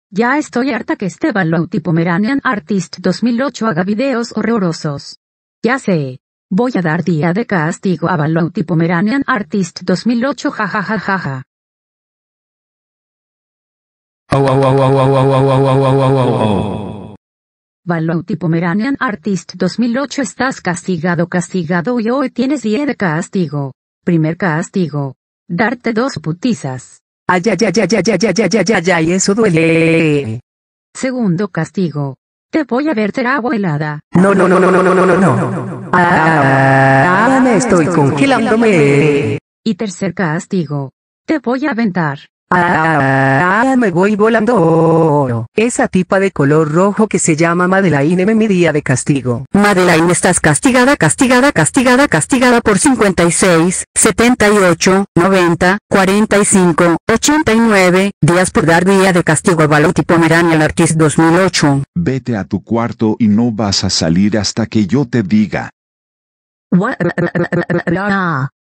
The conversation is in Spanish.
Ya estoy harta que este Valouti Pomeranian Artist 2008 haga videos horrorosos. Ya sé. Voy a dar día de castigo a Valouti Pomeranian Artist 2008 jajajajaja. Valouti Pomeranian Artist 2008 estás castigado y hoy tienes día de castigo. Primer castigo. Darte 2 putizas. Ay, eso duele. Segundo castigo. Te voy a verter agua helada. No. Me estoy congelándome. Y tercer castigo. Te voy a aventar. Me voy volando. Esa tipa de color rojo que se llama Madeleine me día de castigo. Madeleine, estás castigada por 56, 78, 90, 45, 89 días por dar día de castigo a Valouti Pomeranian Artist 2008. Vete a tu cuarto y no vas a salir hasta que yo te diga.